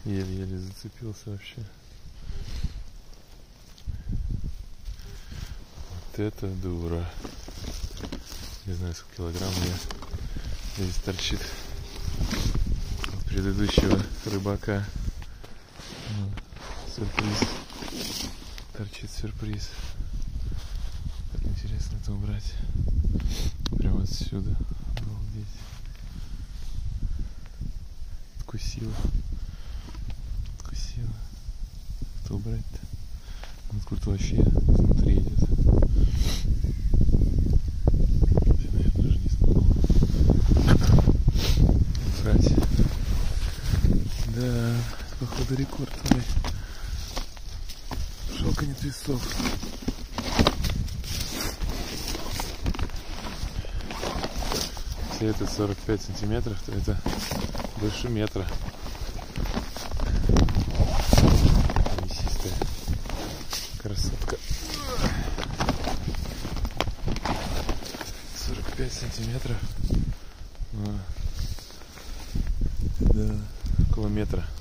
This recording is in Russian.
Еле-еле зацепился вообще. Вот это дура. Не знаю, сколько килограмм здесь торчит от предыдущего рыбака. Сюрприз. Торчит сюрприз. Так интересно это убрать. Прямо отсюда. Обалдеть. Откусила. Что убрать-то? Откуда вообще изнутри идет. Я, наверное, даже не смогу убрать. Да, походу рекорд. Щелканет весов. Если это 45 сантиметров, то это больше метра. Мясистая красотка. 45 сантиметров. Да, около метра.